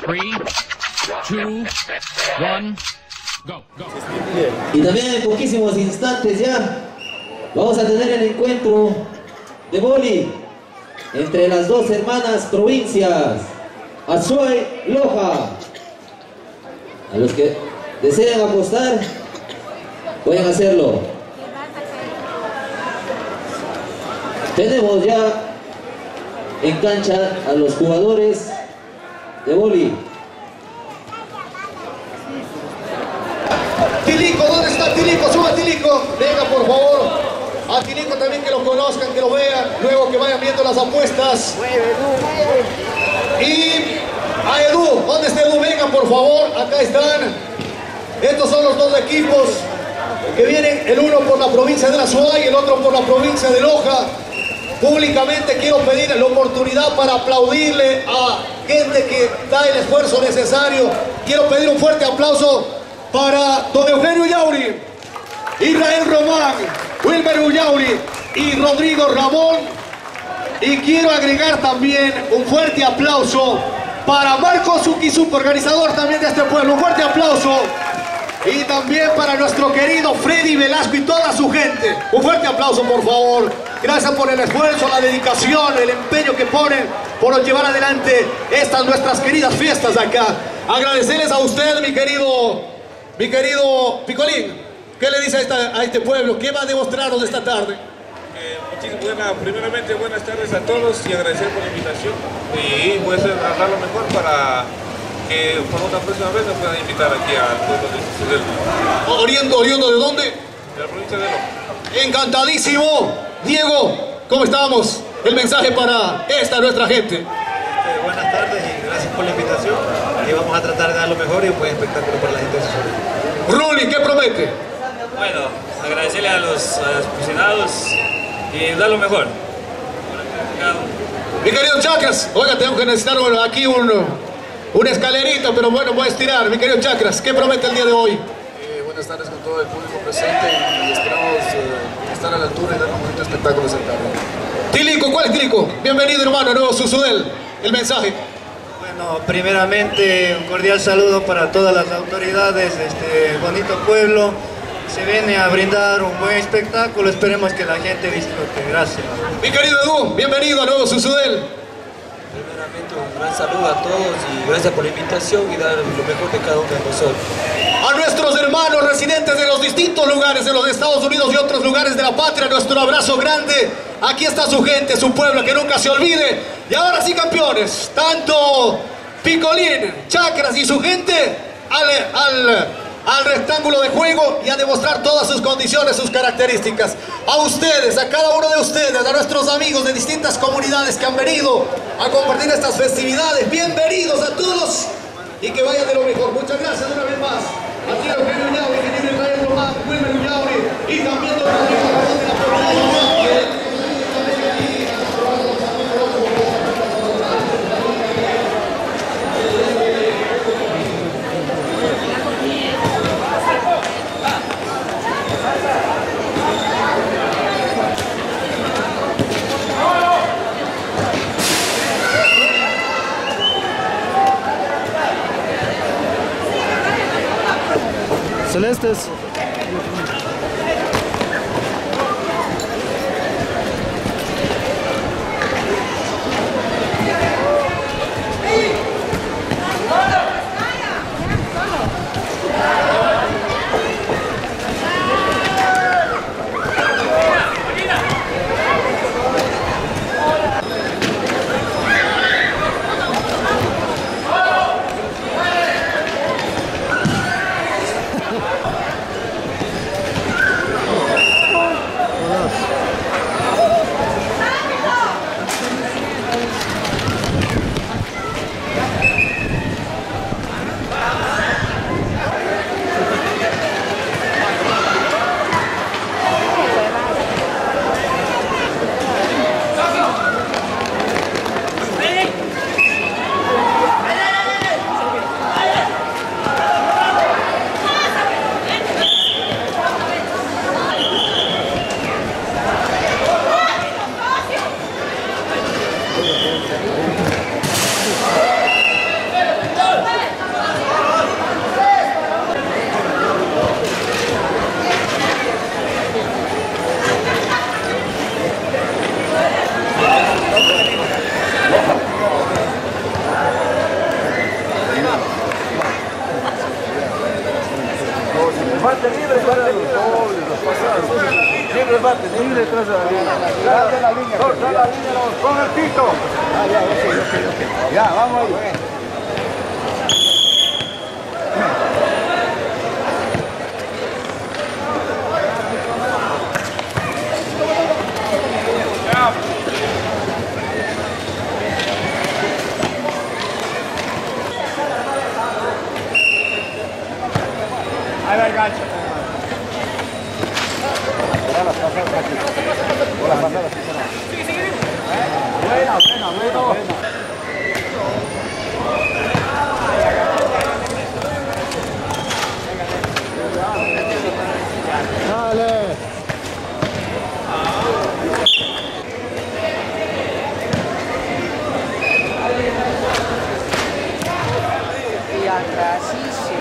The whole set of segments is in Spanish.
3, 2, 1, go. Y también en poquísimos instantes ya vamos a tener el encuentro de vóley entre las dos hermanas provincias, Azuay, Loja. A los que deseen apostar, pueden hacerlo. Tenemos ya en cancha a los jugadores de vóley. Tilico, ¿dónde está Tilico? Suba Tilico, venga por favor. A Tilico también que lo conozcan, que lo vean, luego que vayan viendo las apuestas. Y a Edu, ¿dónde está Edu? Vengan por favor, acá están. Estos son los dos equipos que vienen, el uno por la provincia de Azuay y el otro por la provincia de Loja. Públicamente quiero pedir la oportunidad para aplaudirle a gente que da el esfuerzo necesario. Quiero pedir un fuerte aplauso para don Eugenio Yauri, Israel Román, Wilmer Ullauri y Rodrigo Ramón. Y quiero agregar también un fuerte aplauso para Marco Zukizup, organizador también de este pueblo. Un fuerte aplauso. Y también para nuestro querido Freddy Velasco y toda su gente. Un fuerte aplauso, por favor. Gracias por el esfuerzo, la dedicación, el empeño que ponen por llevar adelante estas nuestras queridas fiestas acá. Agradecerles a usted, mi querido Picolín. ¿Qué le dice a este pueblo? ¿Qué va a demostrarnos esta tarde? Primeramente, buenas tardes a todos y agradecer por la invitación. Y voy a dar lo mejor para que por otra próxima vez nos puedan invitar aquí al pueblo de Ciudad. ¿Oriundo de dónde? De la provincia de Loja. Encantadísimo. Diego, ¿cómo estamos? El mensaje para esta nuestra gente. Buenas tardes y gracias por la invitación. Y vamos a tratar de dar lo mejor y un buen espectáculo para la gente de Ciudad. Ruli, ¿qué promete? Bueno, agradecerle a los aficionados y dar lo mejor. Mi querido Chakras, oiga, tengo que necesitar aquí una escalerita, pero bueno, voy a estirar. Mi querido Chakras, ¿qué promete el día de hoy? Buenas tardes con todo el público presente y esperamos estar a la altura y dar un bonito espectáculo esta tarde. Tilico, ¿cuál es Tilico? Bienvenido, hermano, nuevo Susudel. El mensaje. Bueno, primeramente un cordial saludo para todas las autoridades de este bonito pueblo. Se viene a brindar un buen espectáculo, esperemos que la gente disfrute. Gracias. Mi querido Edu, bienvenido a nuevo Susudel. Primeramente un gran saludo a todos y gracias por la invitación y dar lo mejor de cada uno de nosotros. A nuestros hermanos residentes de los distintos lugares de los Estados Unidos y otros lugares de la patria, nuestro abrazo grande. Aquí está su gente, su pueblo, que nunca se olvide. Y ahora sí, campeones, tanto Picolín, Chakras y su gente al rectángulo de juego y a demostrar todas sus condiciones, sus características. A ustedes, a cada uno de ustedes, a nuestros amigos de distintas comunidades que han venido a compartir estas festividades, bienvenidos a todos y que vayan de lo mejor. Muchas gracias una vez más. Aquí Eugenio Ullauri, que tiene Israel Román, Wilmer Ullauri y también don Rodrigo Ramón de la provincia. Celestes. Libre bate, libre detrás de la línea. Corta la línea, con el pito. Ok. Ya, vamos ahí. Ahí va el gancho. Las pasadas aquí. Las pasadas aquí. Buena. Dale. Y atrás sí.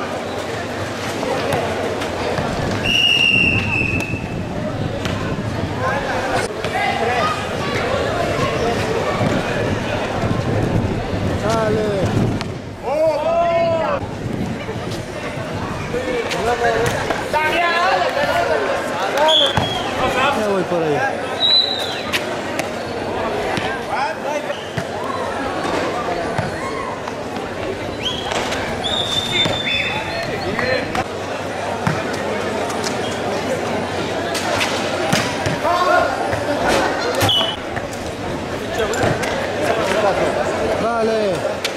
Ya voy por allá. Dale.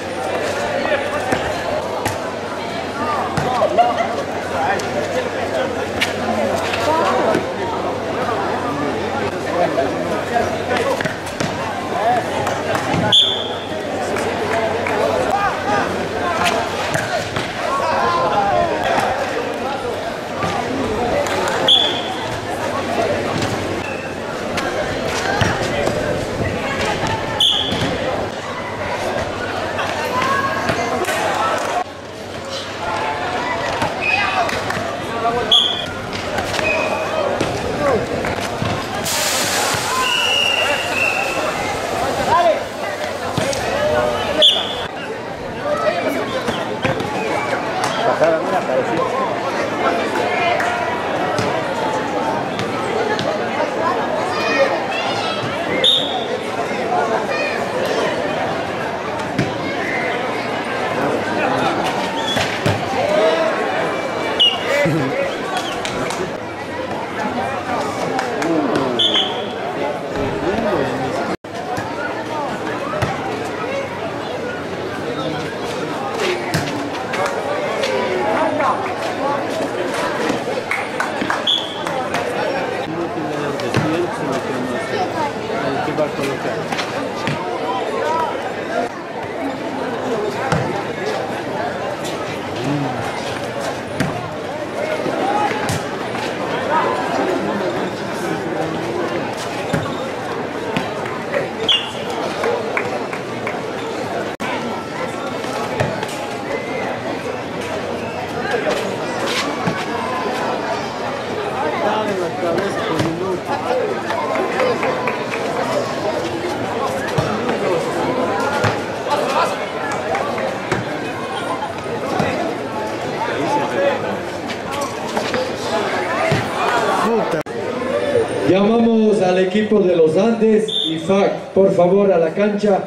Llamamos al equipo de los Andes y FAC, por favor, a la cancha.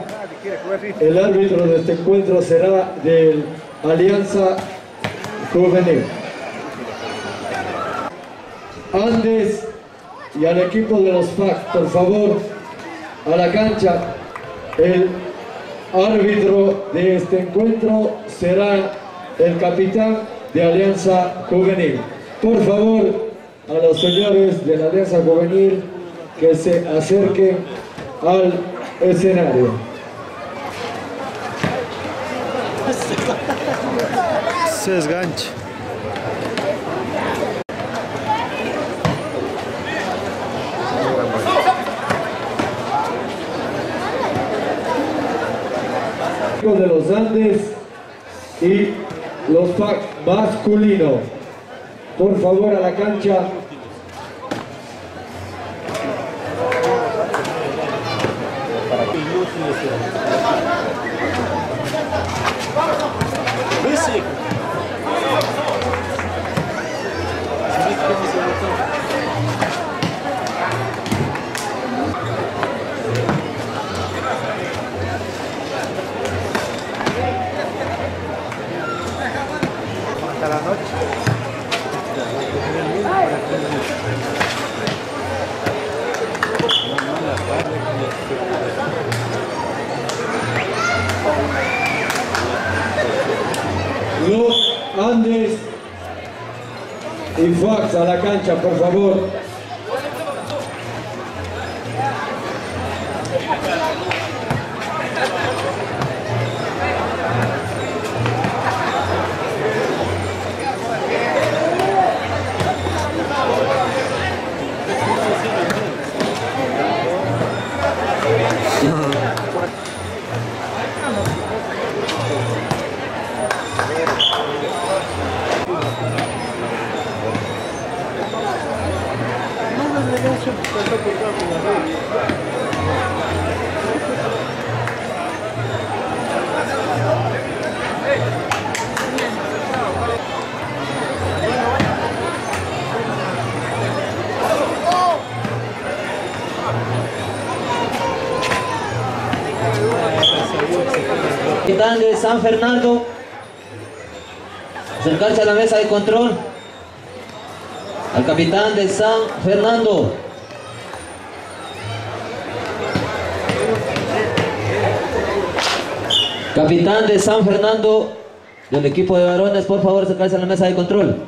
El árbitro de este encuentro será del Alianza Juvenil. Andes y al equipo de los FAC, por favor, a la cancha. El árbitro de este encuentro será el capitán de Alianza Juvenil. Por favor, a los señores de la Alianza Juvenil que se acerquen al escenario. Se desgancha. De los Andes y los FAC masculino, por favor, a la cancha. Club Andes y Fax a la cancha, por favor. Capitán de San Fernando, acercarse a la mesa de control. Al capitán de San Fernando. Capitán de San Fernando del equipo de varones, por favor, acercarse a la mesa de control.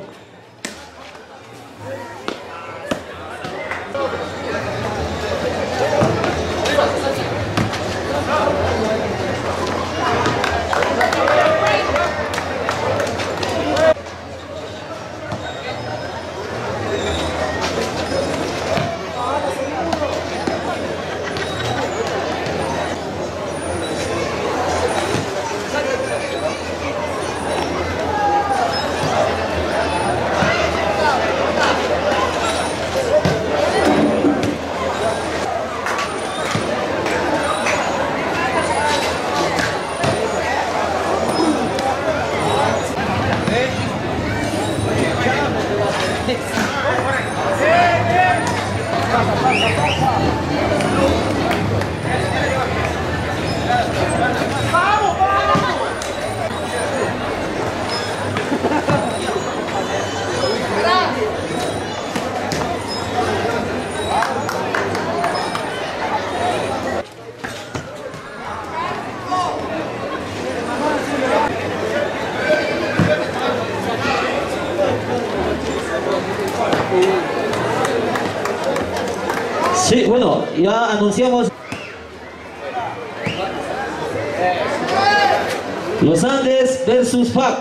Sí, bueno, ya anunciamos Los Andes versus FAC.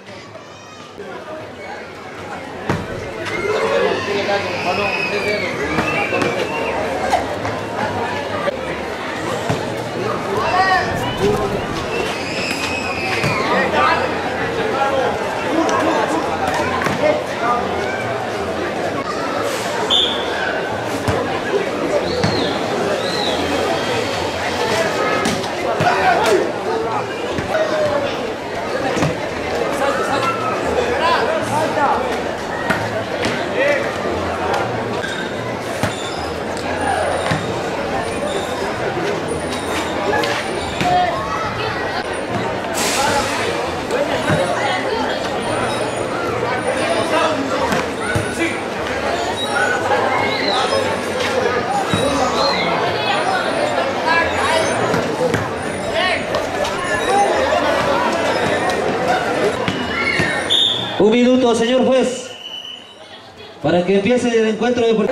Un minuto, señor juez, para que empiece el encuentro deportivo.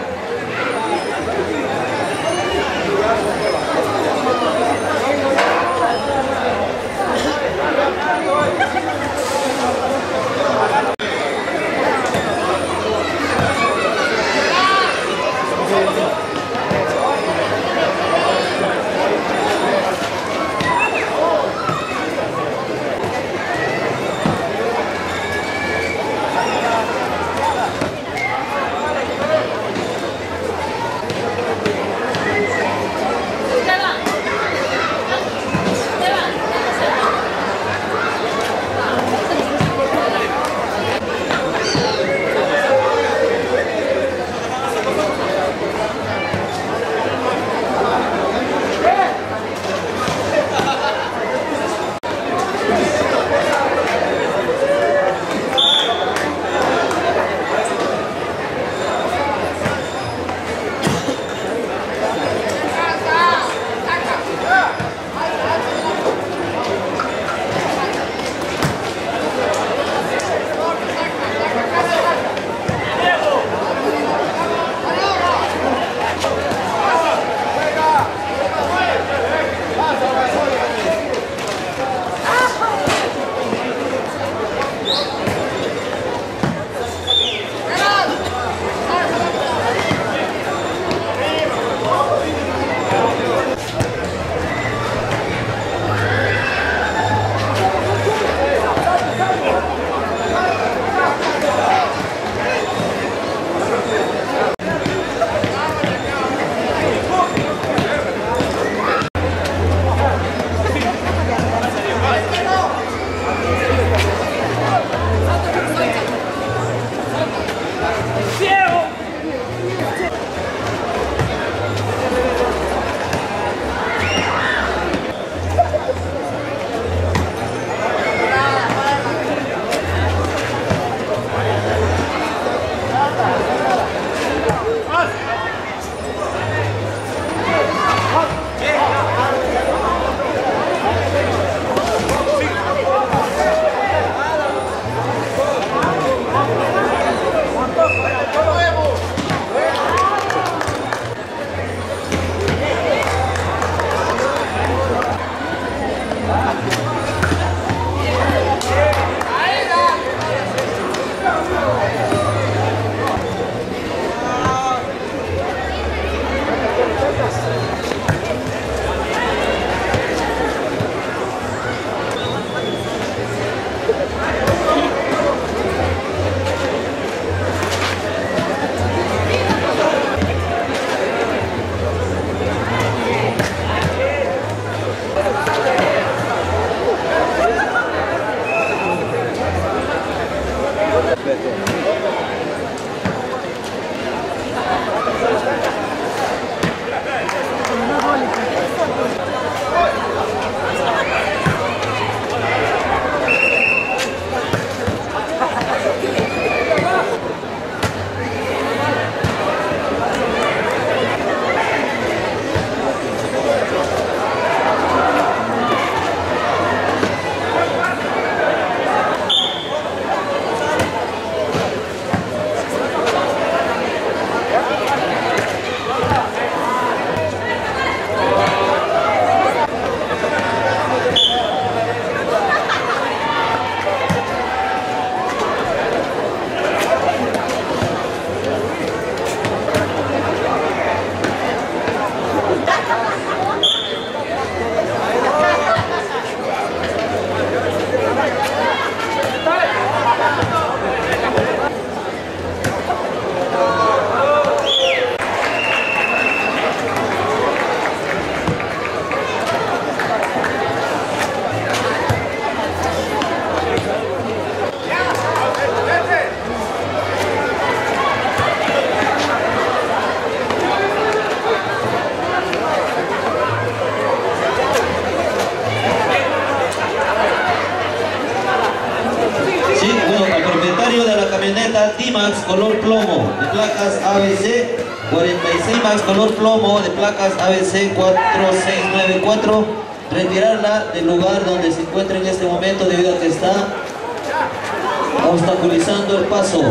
T-Max color plomo de placas ABC 46 Max color plomo de placas ABC 4694, retirarla del lugar donde se encuentra en este momento debido a que está obstaculizando el paso.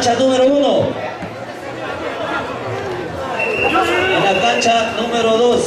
cancha número 1. En la cancha número 2.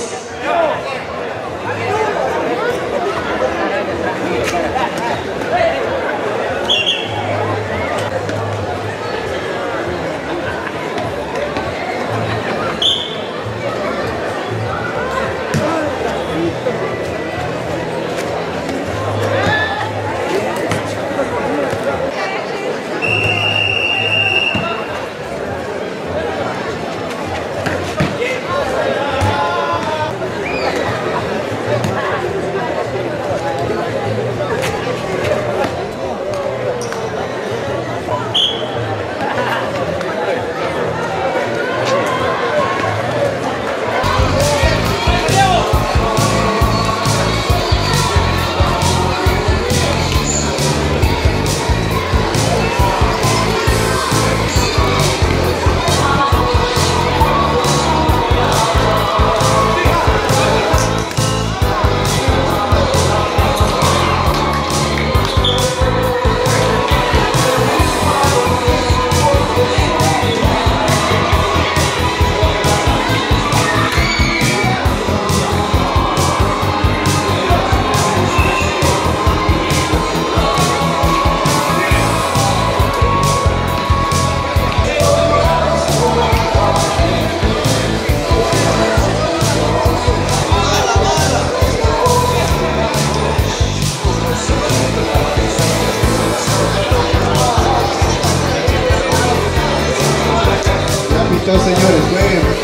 Señores, jueguen.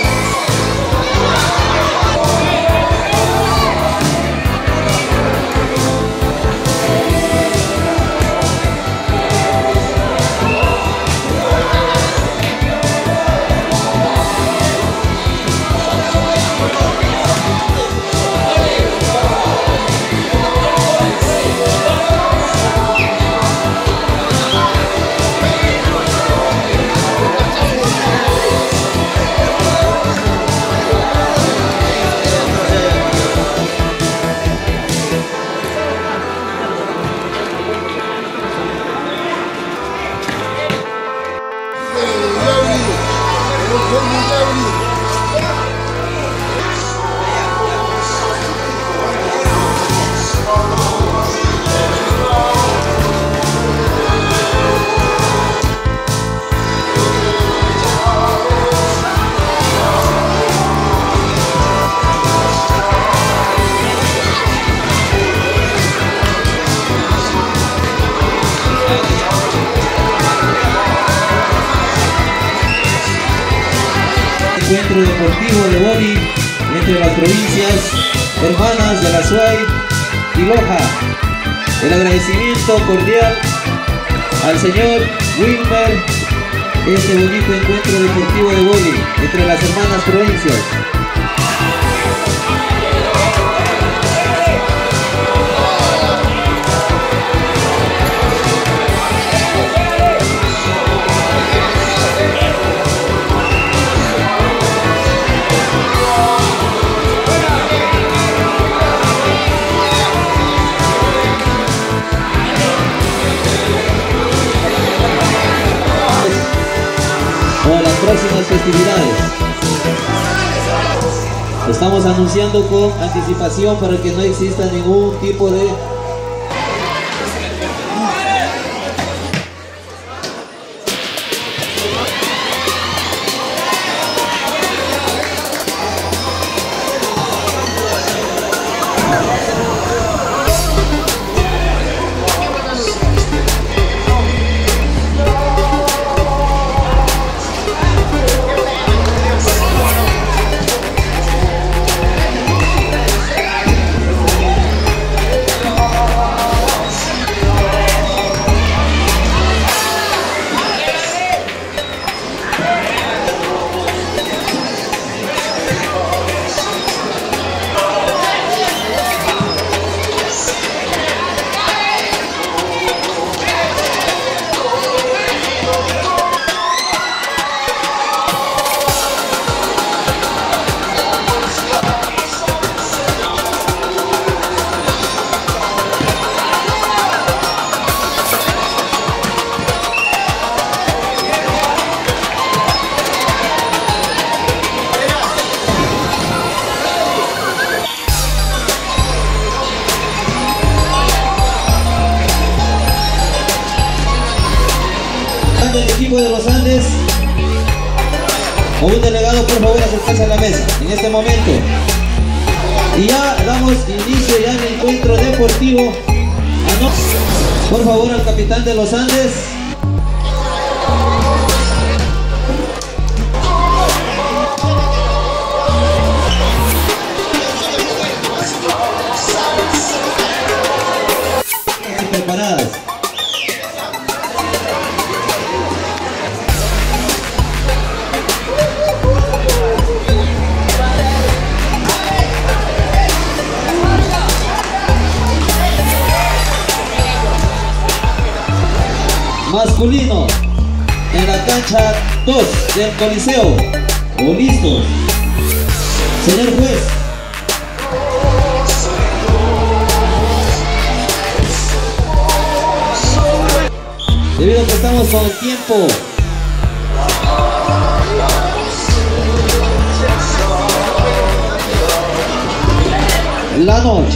Encuentro deportivo de vóley entre las provincias hermanas de la Azuay y Loja. El agradecimiento cordial al señor Wilmer, este bonito encuentro deportivo de vóley entre las hermanas provincias. Próximas festividades. Estamos anunciando con anticipación para que no exista ningún tipo de de los Andes. O un delegado, por favor, acercarse a la mesa en este momento. Y ya damos inicio ya al encuentro deportivo. Por favor, al capitán de los Andes. Preparadas. Masculino en la cancha 2 del Coliseo. ¿O listos? Señor juez. Debido a que estamos con el tiempo. La noche.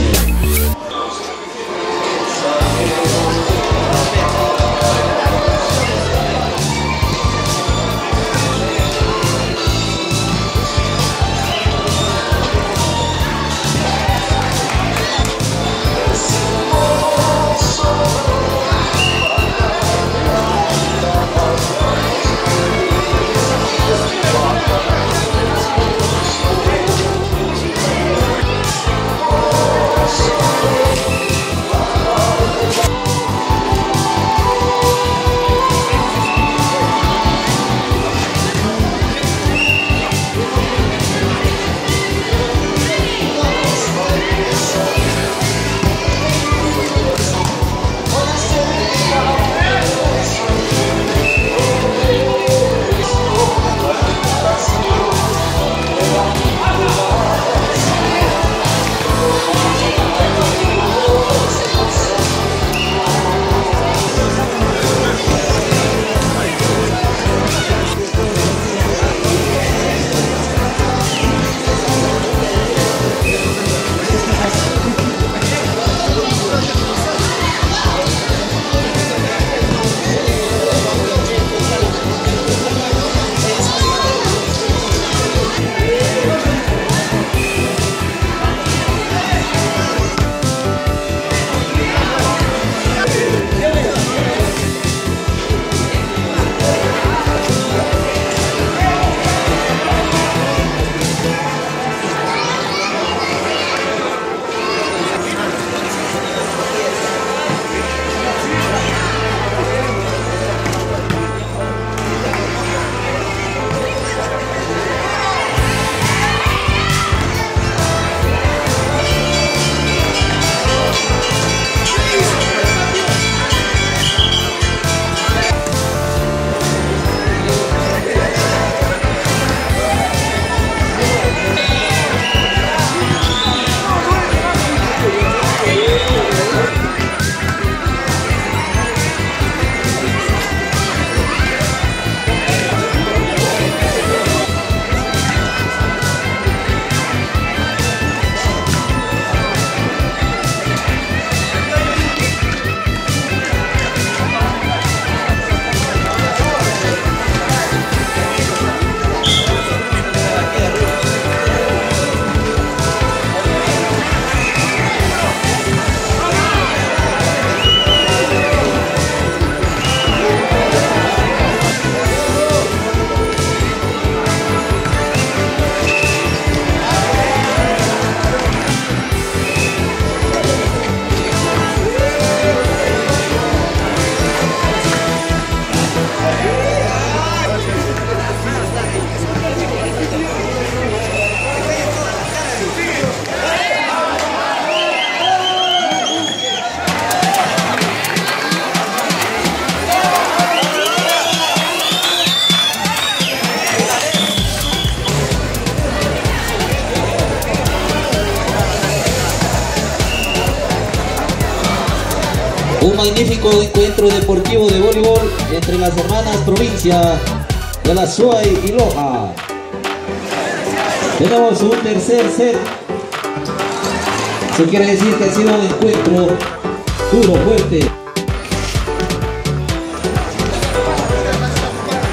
Un magnífico encuentro deportivo de voleibol entre las hermanas provincia de la Azuay y Loja. Tenemos un tercer set. Eso quiere decir que ha sido un encuentro duro, fuerte.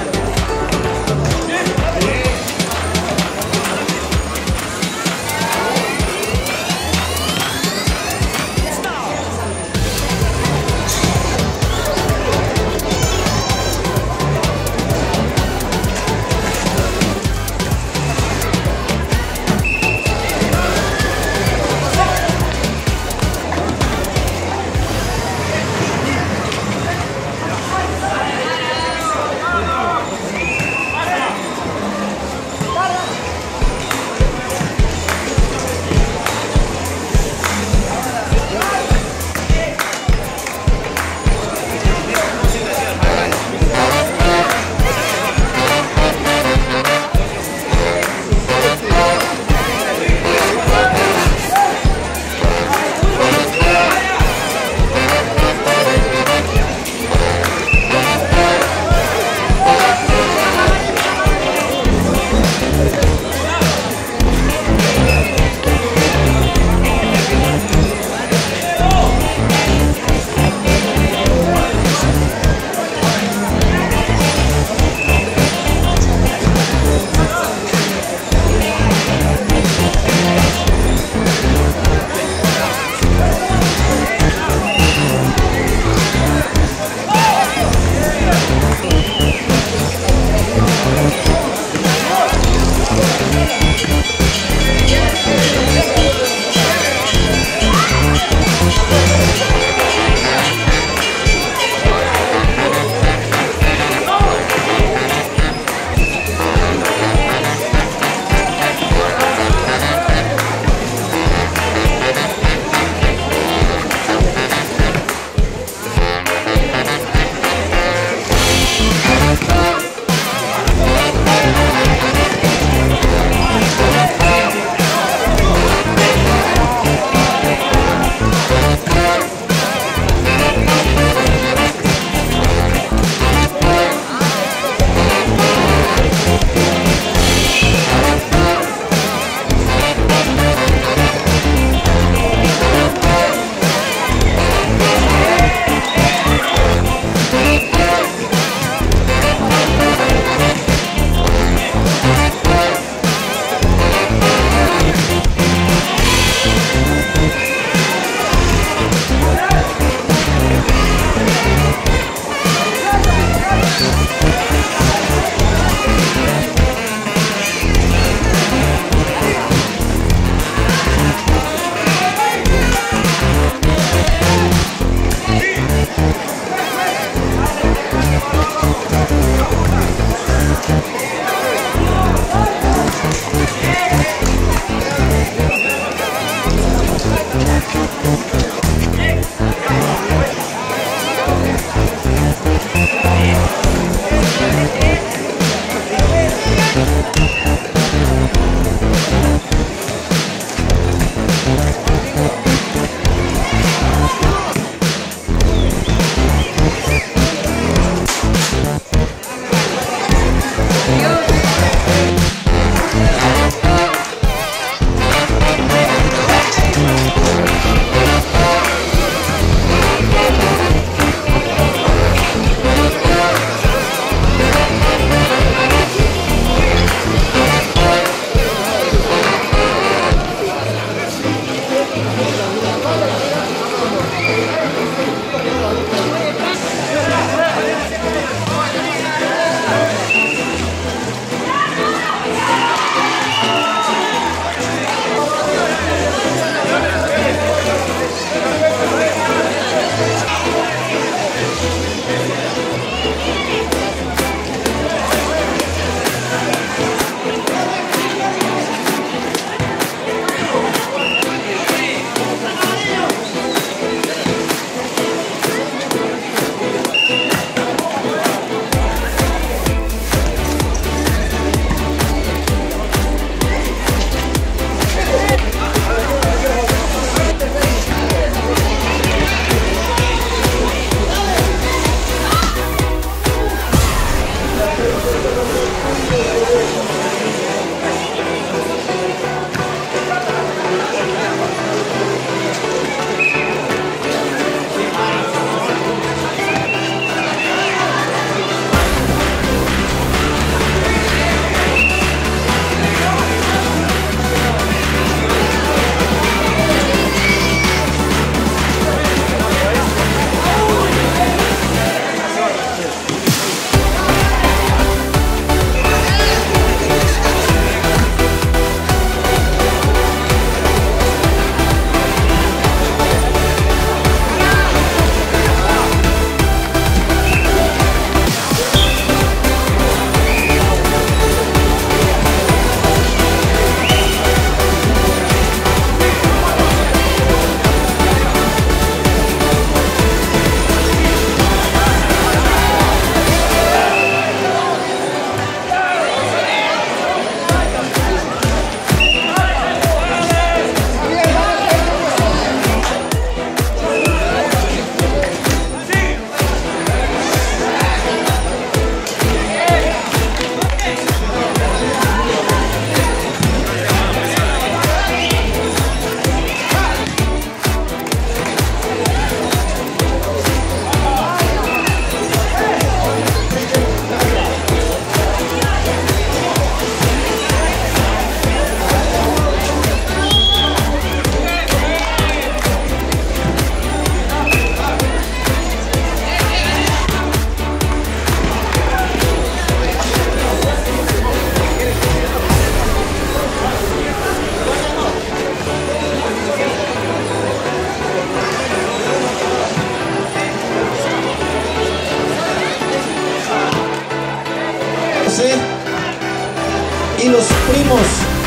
reiteramos,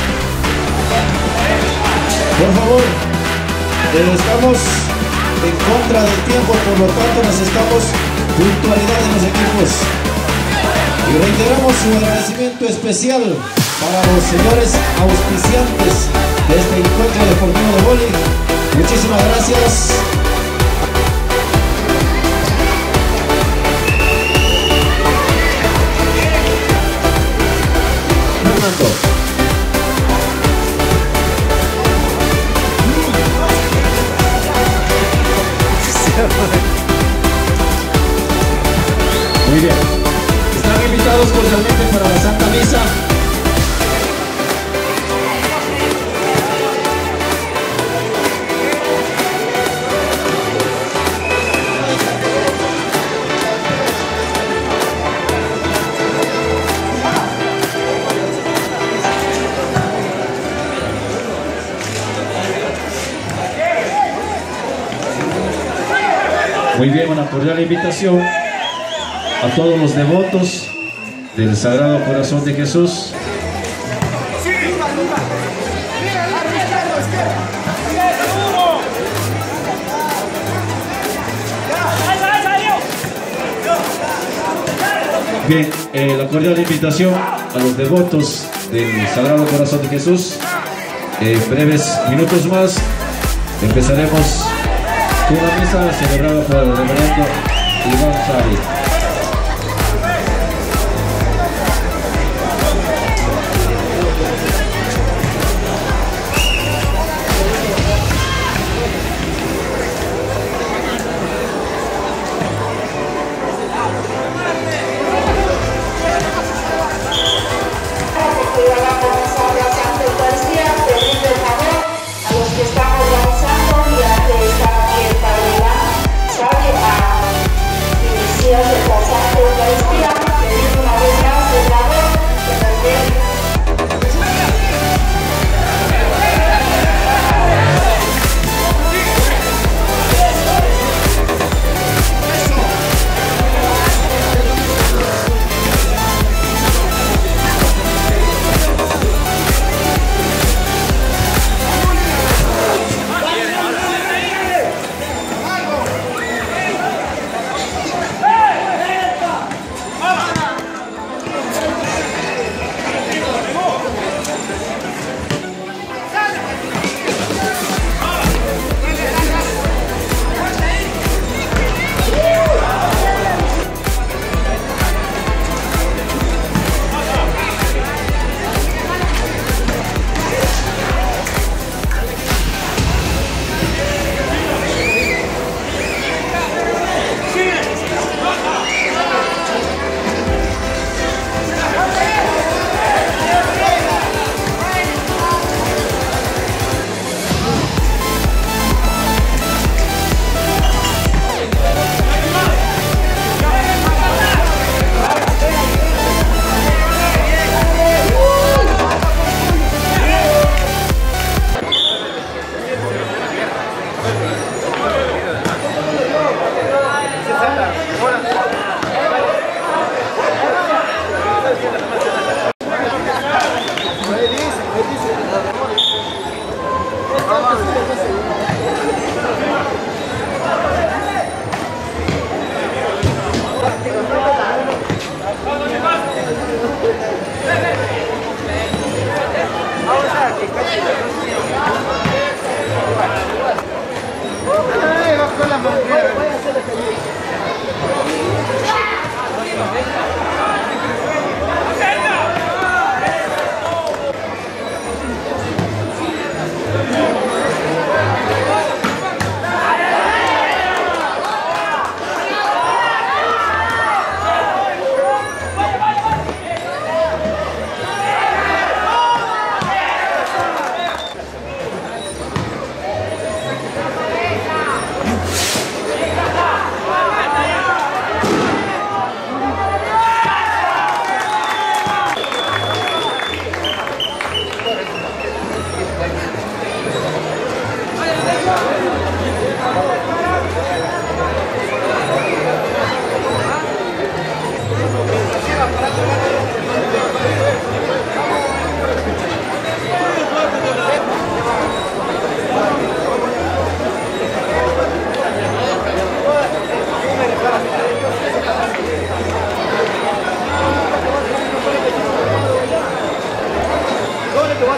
por favor, estamos en contra del tiempo, por lo tanto necesitamos puntualidad de los equipos. Y reiteramos su agradecimiento especial para los señores auspiciantes de este encuentro deportivo de vóley. Muchísimas gracias. Fernando. Muy bien. Están invitados cordialmente para la Santa Misa. Muy bien, una cordial invitación a todos los devotos del Sagrado Corazón de Jesús. Bien, la cordial invitación a los devotos del Sagrado Corazón de Jesús. En breves minutos más empezaremos con una misa celebrada por el reverendo Iván Sari. Gracias.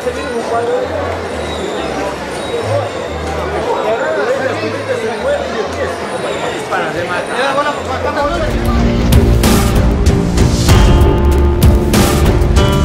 Para remate.